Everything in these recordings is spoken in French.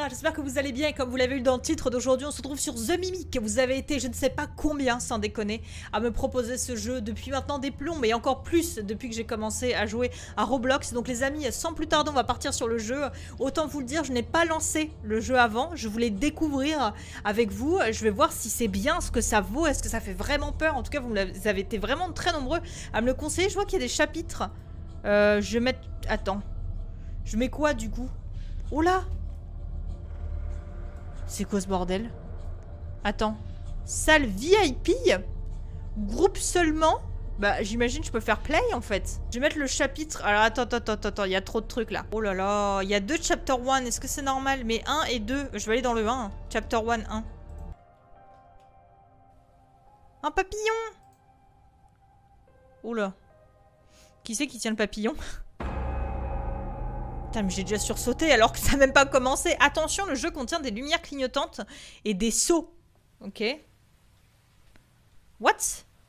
j'espère que vous allez bien et comme vous l'avez vu dans le titre d'aujourd'hui, on se retrouve sur The Mimic. Vous avez été je ne sais pas combien, sans déconner, à me proposer ce jeu depuis maintenant des plombs et encore plus depuis que j'ai commencé à jouer à Roblox. Donc les amis, sans plus tarder, on va partir sur le jeu. Autant vous le dire, je n'ai pas lancé le jeu avant, je voulais découvrir avec vous. Je vais voir si c'est bien, ce que ça vaut, est-ce que ça fait vraiment peur. En tout cas, vous avez été vraiment très nombreux à me le conseiller. Je vois qu'il y a des chapitres. Je vais mettre... Attends. Je mets quoi du coup? Oh là! C'est quoi ce bordel? Attends. Salle VIP? Groupe seulement? Bah j'imagine je peux faire play en fait. Je vais mettre le chapitre. Alors attends, il y a trop de trucs là. Oh là là, il y a 2 chapter 1, est-ce que c'est normal? Mais 1 et 2, je vais aller dans le 1. Chapter 1, 1. Un papillon! Oh là. Qui c'est qui tient le papillon? Putain, mais j'ai déjà sursauté alors que ça n'a même pas commencé. Attention, le jeu contient des lumières clignotantes et des sauts. Ok. What?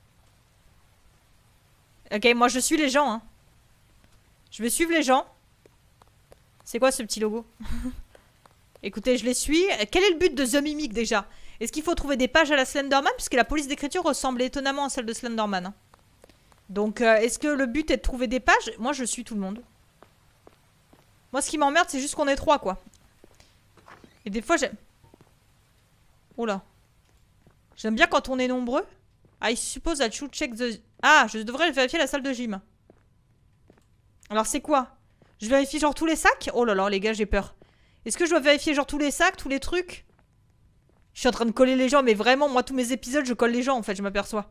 Ok, moi je suis les gens. Hein. Je vais suivre les gens. C'est quoi ce petit logo? Écoutez, je les suis. Quel est le but de The Mimic déjà? Est-ce qu'il faut trouver des pages à la Slenderman? Puisque la police d'écriture ressemble étonnamment à celle de Slenderman. Hein. Donc, est-ce que le but est de trouver des pages? Moi, je suis tout le monde. Moi, ce qui m'emmerde, c'est juste qu'on est 3, quoi. Et des fois, j'aime... Oh là. J'aime bien quand on est nombreux. I suppose I should check the... Ah, je devrais vérifier la salle de gym. Alors, c'est quoi? Je vérifie genre tous les sacs? Oh là là, les gars, j'ai peur. Est-ce que je dois vérifier genre tous les sacs, tous les trucs? Je suis en train de coller les gens, mais vraiment, moi, tous mes épisodes, je colle les gens, en fait, je m'aperçois.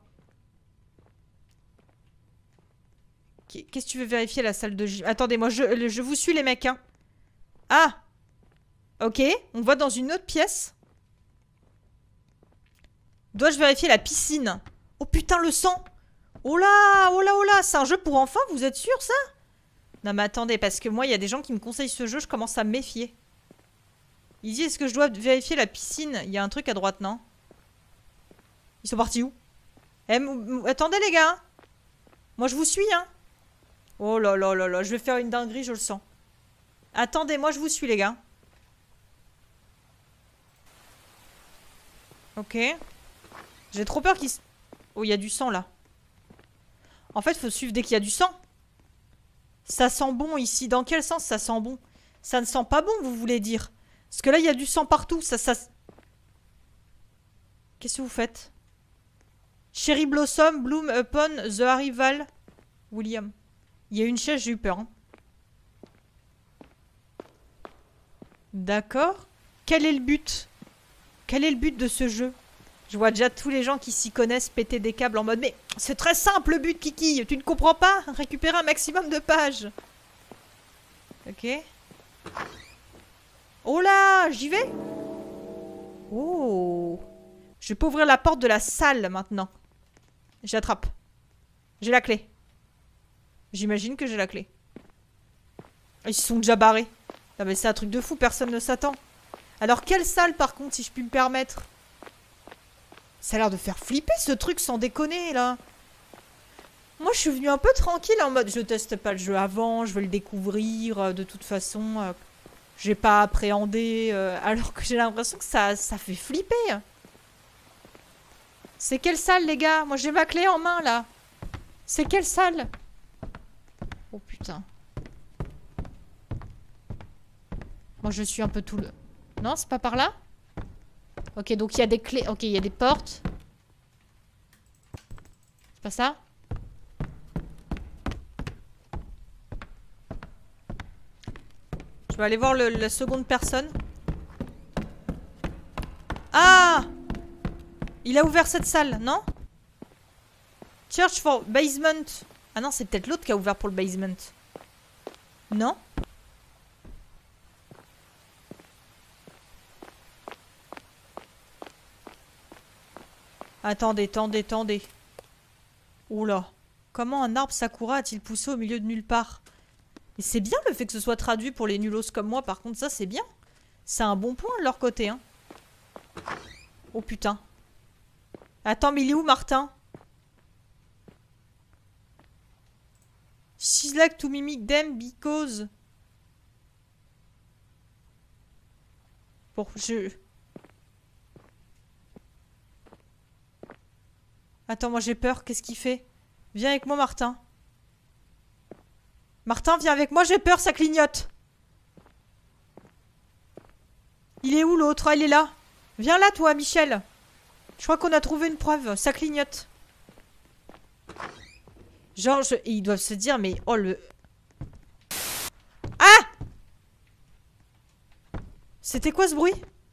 Qu'est-ce que tu veux vérifier la salle de gym? Attendez, moi je vous suis les mecs. Hein. Ah! Ok, on va dans une autre pièce. Dois-je vérifier la piscine? Oh putain, le sang! Oh là! Oh là, oh là! C'est un jeu pour enfants, vous êtes sûr ça? Non mais attendez, parce que moi il y a des gens qui me conseillent ce jeu, je commence à me méfier. Il dit, est-ce que je dois vérifier la piscine? Il y a un truc à droite, non? Ils sont partis où? Eh, attendez les gars! Moi je vous suis, hein! Oh là là là là, je vais faire une dinguerie, je le sens. Attendez, moi je vous suis les gars. Ok. J'ai trop peur qu'il se... Oh, il y a du sang là. En fait, faut suivre dès qu'il y a du sang. Ça sent bon ici. Dans quel sens ça sent bon? Ça ne sent pas bon, vous voulez dire? Parce que là, il y a du sang partout. Ça... Qu'est-ce que vous faites? Cherry Blossom, Bloom upon the arrival. William. Il y a une chaise, j'ai eu peur. Hein. D'accord. Quel est le but? Quel est le but de ce jeu? Je vois déjà tous les gens qui s'y connaissent péter des câbles en mode mais c'est très simple le but, Kiki. Tu ne comprends pas? Récupérer un maximum de pages. Ok. Oh là, j'y vais? Oh. Je peux ouvrir la porte de la salle maintenant. J'attrape. J'ai la clé. J'imagine que j'ai la clé. Ils se sont déjà barrés. Non mais c'est un truc de fou, personne ne s'attend. Alors quelle salle par contre, si je puis me permettre? Ça a l'air de faire flipper ce truc sans déconner là. Moi je suis venue un peu tranquille en mode je teste pas le jeu avant, je vais le découvrir de toute façon. J'ai pas appréhendé alors que j'ai l'impression que ça fait flipper. C'est quelle salle les gars? Moi j'ai ma clé en main là. C'est quelle salle? Oh putain. Moi je suis un peu tout le... Non, c'est pas par là? Ok, donc il y a des clés. Ok, il y a des portes. C'est pas ça? Je vais aller voir la seconde personne. Ah! Il a ouvert cette salle, non? Church for basement. Ah non, c'est peut-être l'autre qui a ouvert pour le basement. Non? Attendez. Oula. Comment un arbre Sakura a-t-il poussé au milieu de nulle part? Et c'est bien le fait que ce soit traduit pour les nulos comme moi, par contre, ça c'est bien. C'est un bon point de leur côté, hein. Oh putain. Attends, mais il est où Martin? She's like to mimic them because... Bon, Attends, moi j'ai peur. Qu'est-ce qu'il fait? Viens avec moi, Martin. Martin, viens avec moi, j'ai peur, ça clignote. Il est où l'autre? Ah, il est là. Viens là, toi, Michel. Je crois qu'on a trouvé une preuve. Ça clignote. Genre, ils doivent se dire, mais... Oh, le... Ah! C'était quoi ce bruit?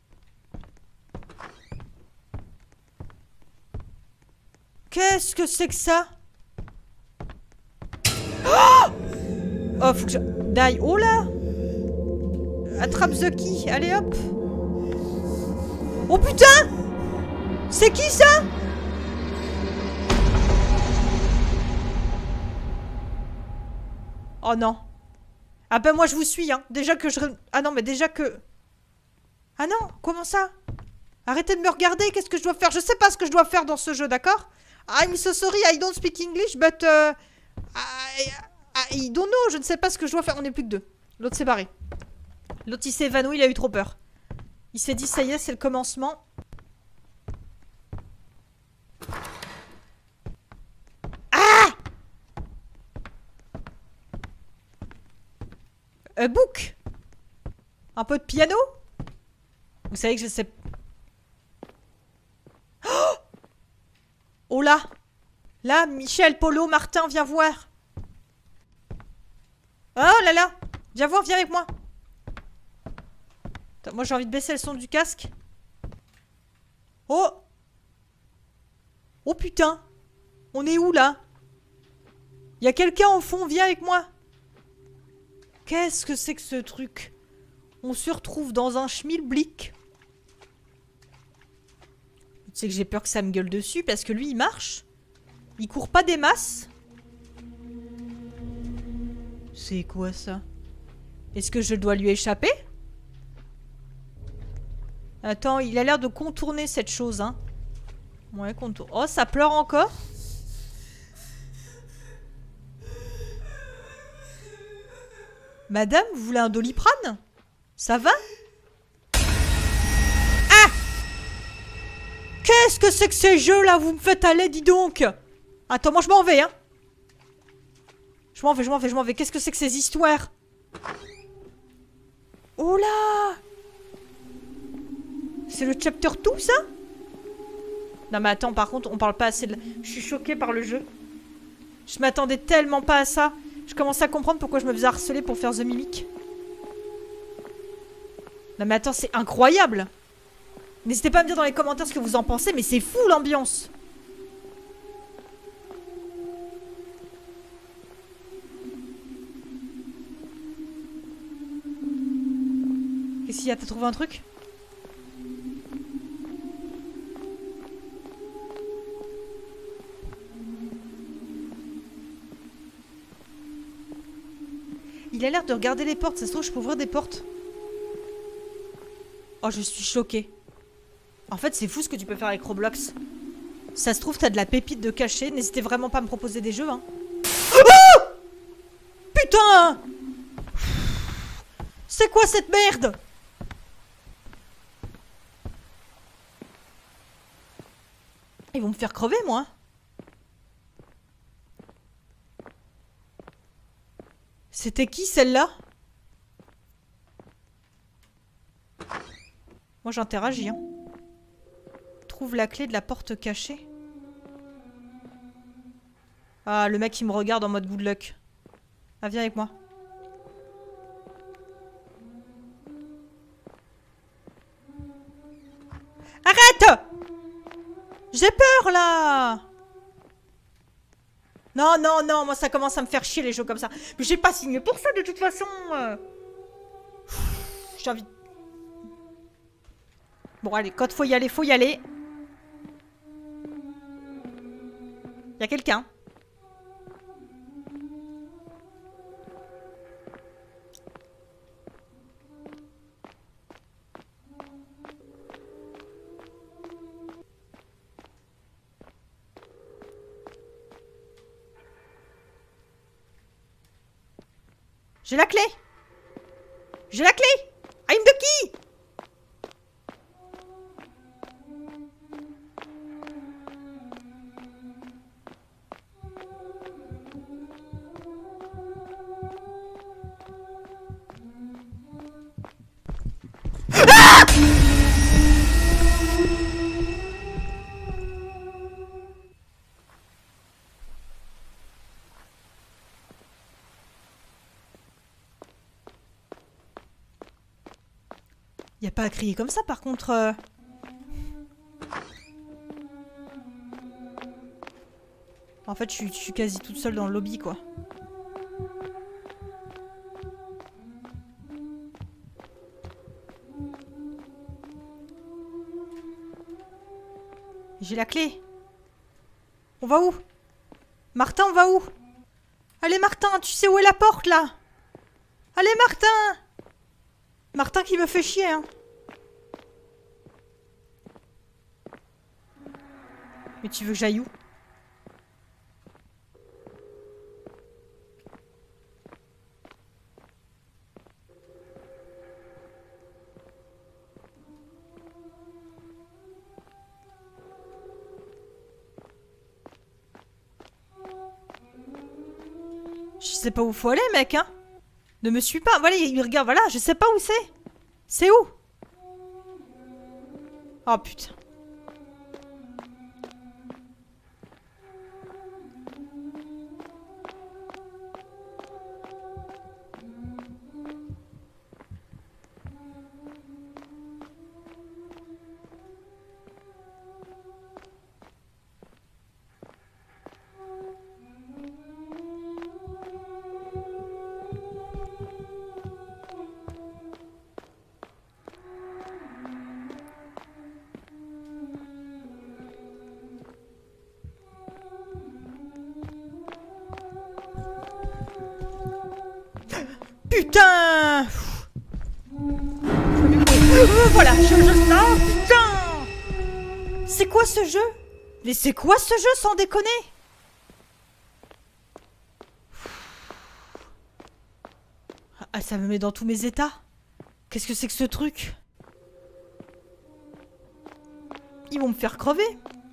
Qu'est-ce que c'est que ça? Oh! Oh, faut que je... Die. Oh là! Attrape The Key. Allez, hop. Oh putain! C'est qui ça? Oh non. Ah ben moi je vous suis, hein. Déjà que je... Ah non, mais déjà que... Ah non, comment ça? Arrêtez de me regarder, qu'est-ce que je dois faire? Je sais pas ce que je dois faire dans ce jeu, d'accord? I'm so sorry, I don't speak English, but... I don't know, je ne sais pas ce que je dois faire. On est plus que deux. L'autre s'est barré. L'autre il s'est évanoui, il a eu trop peur. Il s'est dit, ça y est, c'est le commencement. Ah! A book. Un peu de piano. Vous savez que je sais... Oh, oh là. Là, Michel, Polo, Martin, viens voir. Oh là là. Viens voir, viens avec moi. Attends, moi j'ai envie de baisser le son du casque. Oh. Oh putain. On est où là? Il y a quelqu'un au fond, viens avec moi. Qu'est-ce que c'est que ce truc? On se retrouve dans un schmilblick. Tu sais que j'ai peur que ça me gueule dessus parce que lui il marche. Il court pas des masses. C'est quoi ça? Est-ce que je dois lui échapper? Attends, il a l'air de contourner cette chose, hein. Ouais, contour. Oh, ça pleure encore? Madame, vous voulez un Doliprane? Ça va? Ah! Qu'est-ce que c'est que ces jeux-là? Vous me faites aller, dis donc! Attends, moi je m'en vais, hein. Je m'en vais. Qu'est-ce que c'est que ces histoires? Oh là! C'est le chapter 2, ça? Non mais attends, par contre, on parle pas assez de... Je suis choquée par le jeu. Je m'attendais tellement pas à ça. Je commençais à comprendre pourquoi je me faisais harceler pour faire The Mimic. Non mais attends, c'est incroyable! N'hésitez pas à me dire dans les commentaires ce que vous en pensez, mais c'est fou l'ambiance! Qu'est-ce qu'il y a? T'as trouvé un truc? Il a l'air de regarder les portes, ça se trouve je peux ouvrir des portes. Oh, je suis choquée. En fait, c'est fou ce que tu peux faire avec Roblox. Ça se trouve, t'as de la pépite de cachet. N'hésitez vraiment pas à me proposer des jeux, hein. Oh! Putain! C'est quoi cette merde? Ils vont me faire crever, moi. C'était qui, celle-là? Moi, j'interagis, hein. Trouve la clé de la porte cachée. Ah, le mec, il me regarde en mode good luck. Ah, viens avec moi. Arrête! J'ai peur, là! Non, non, non, moi, ça commence à me faire chier, les jeux comme ça. Mais j'ai pas signé pour ça, de toute façon. J'ai envie... Bon, allez, quand faut y aller, faut y aller. Y'a quelqu'un. J'ai la clé. J'ai la clé. I'm the key. Y a pas à crier comme ça par contre. En fait, je suis quasi toute seule dans le lobby, quoi. J'ai la clé. On va où? Martin, on va où? Allez, Martin, tu sais où est la porte, là? Allez, Martin! Martin qui me fait chier, hein. Mais tu veux que j'aille où? Je sais pas où faut aller, mec, hein. Ne me suis pas. Voilà, il regarde, voilà, je sais pas où c'est. C'est où? Oh, putain. Putain! Voilà, ah, putain! C'est quoi ce jeu? Mais c'est quoi ce jeu, sans déconner? Ah, ça me met dans tous mes états. Qu'est-ce que c'est que ce truc? Ils vont me faire crever.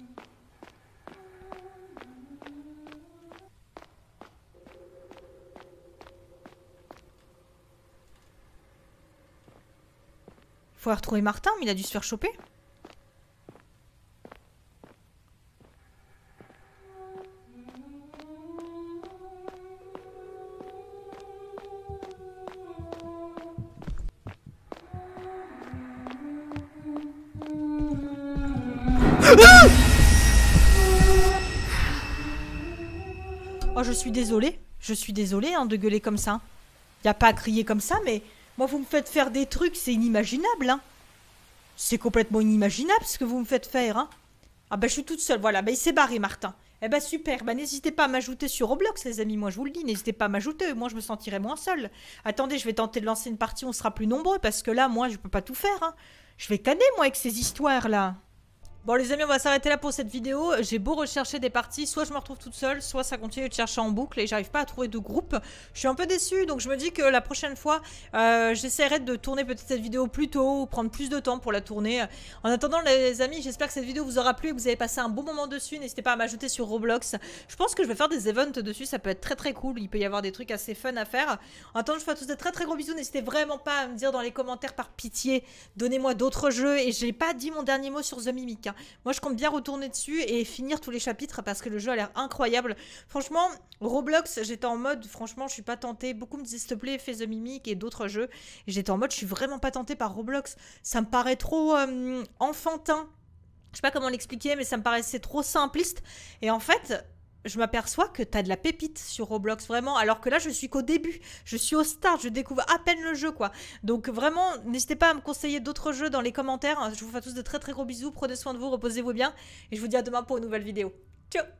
Faut retrouver Martin, mais il a dû se faire choper. Oh, je suis désolée. Je suis désolée hein, de gueuler comme ça. Y a pas à crier comme ça, mais moi, vous me faites faire des trucs, c'est inimaginable. Hein. C'est complètement inimaginable ce que vous me faites faire. Hein. Ah bah, je suis toute seule, voilà. Bah, il s'est barré, Martin. Eh bah, super. Bah, n'hésitez pas à m'ajouter sur Roblox, les amis. Moi, je vous le dis, n'hésitez pas à m'ajouter. Moi, je me sentirai moins seule. Attendez, je vais tenter de lancer une partie, on sera plus nombreux, parce que là, moi, je peux pas tout faire. Hein. Je vais canner, moi, avec ces histoires-là. Bon les amis, on va s'arrêter là pour cette vidéo. J'ai beau rechercher des parties, soit je me retrouve toute seule, soit ça continue de chercher en boucle et j'arrive pas à trouver de groupe. Je suis un peu déçue, donc je me dis que la prochaine fois, j'essaierai de tourner peut-être cette vidéo plus tôt ou prendre plus de temps pour la tourner. En attendant les amis, j'espère que cette vidéo vous aura plu et que vous avez passé un bon moment dessus. N'hésitez pas à m'ajouter sur Roblox. Je pense que je vais faire des events dessus, ça peut être très très cool. Il peut y avoir des trucs assez fun à faire. En attendant, je vous fais à tous des très très gros bisous. N'hésitez vraiment pas à me dire dans les commentaires par pitié, donnez-moi d'autres jeux. Et j'ai pas dit mon dernier mot sur The Mimic. Hein. Moi je compte bien retourner dessus et finir tous les chapitres parce que le jeu a l'air incroyable. Franchement, Roblox, j'étais en mode, franchement, je suis pas tentée. Beaucoup me disaient, s'il te plaît, fais The Mimic et d'autres jeux. Et j'étais en mode, je suis vraiment pas tentée par Roblox. Ça me paraît trop enfantin. Je sais pas comment l'expliquer, mais ça me paraissait trop simpliste. Et en fait, je m'aperçois que t'as de la pépite sur Roblox, vraiment. Alors que là, je suis qu'au début. Je suis au start, je découvre à peine le jeu, quoi. Donc vraiment, n'hésitez pas à me conseiller d'autres jeux dans les commentaires. Je vous fais à tous de très très gros bisous. Prenez soin de vous, reposez-vous bien. Et je vous dis à demain pour une nouvelle vidéo. Ciao!